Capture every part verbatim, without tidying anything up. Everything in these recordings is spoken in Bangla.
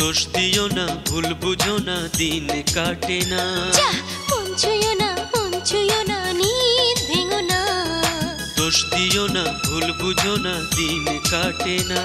দোষ দিও না ভুল বুঝো না দিন কাটে না মন ছুঁয়ো না মন ছুঁয়ো না নিদ ভেঙো না দোষ দিও না ভুল বুঝো না দিন কাটে না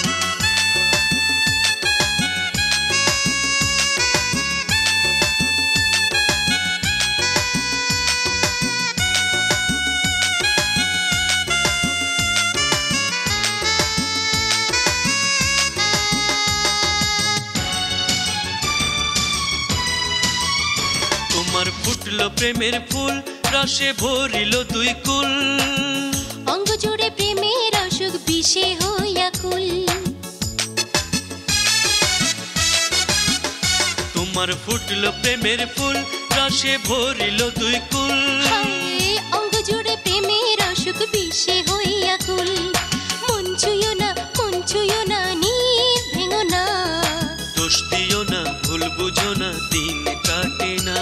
তোমার ফুটলো প্রেমের ফুল রসে ভরিল দুই কুল অঙ্গ জুড়ে প্রেমের অসুখ বিষে হইয়া কুল তোমার ফুটলো প্রেমের ফুল রসে ভরিল দুই কুল অঙ্গ জুড়ে প্রেমের অসুখ বিষে হইয়া কুল মন ছুঁয়ো না মন ছুঁয়ো না নিদ ভেঙো না দোষ দিও না ভুল বুঝো না দিন কাটে না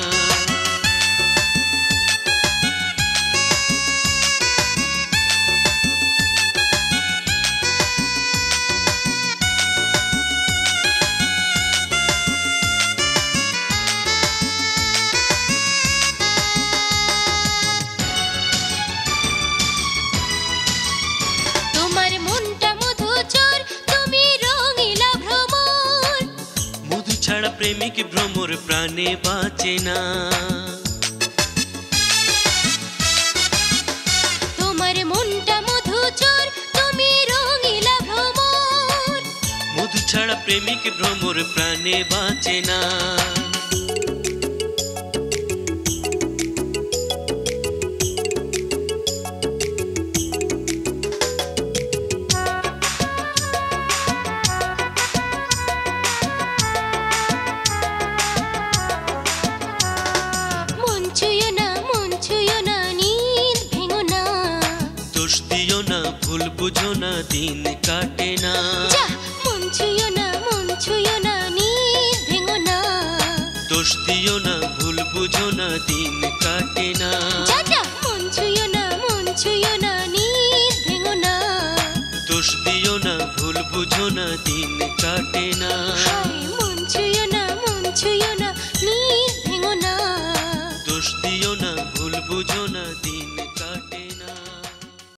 তোমার মনটা মধু চোর তুমি রঙিলা ভ্রমর মধু ছাড়া প্রেমিক ভ্রমর প্রাণে বাঁচে না তোমার মনটা মধু চোর তুমি রঙিলা ভ্রমর মধু ছাড়া প্রেমিক ভ্রমর প্রাণে বাঁচে না মন ছুঁয়ো না মন ছুঁয়ো না নিদ ভেঙো না দোষ দিও না ভুল বুঝো না দিন কাটে না মন ছুঁয়ো না মন ছুঁয়ো না নিদ ভেঙো না দোষ দিও না ভুল বুঝো না দিন কাটে না মন ছুঁয়ো না মন ছুঁয়ো না নিদ ভেঙো না দোষ দিও না ভুল বুঝো না দিন কাটে না মন ছুঁয়ো না মন ছুঁয়ো না নিদ ভেঙো না দোষ দিও না ভুল বুঝো না দিন